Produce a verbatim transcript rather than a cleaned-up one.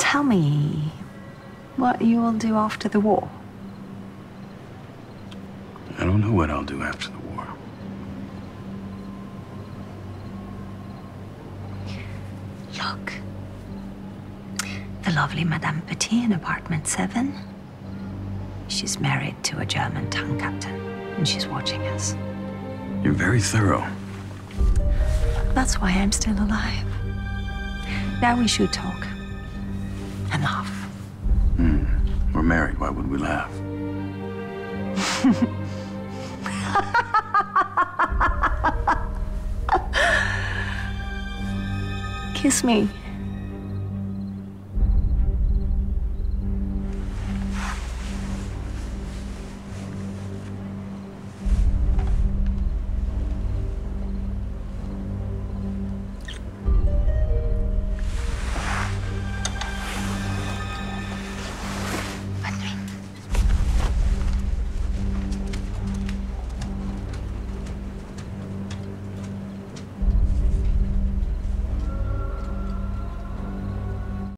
Tell me what you will do after the war. I don't know what I'll do after the war. Look. The lovely Madame Petit in apartment seven. She's married to a German tank captain, and she's watching us. You're very thorough. That's why I'm still alive. Now we should talk. And laugh. Hmm. We're married. Why would we laugh? Kiss me.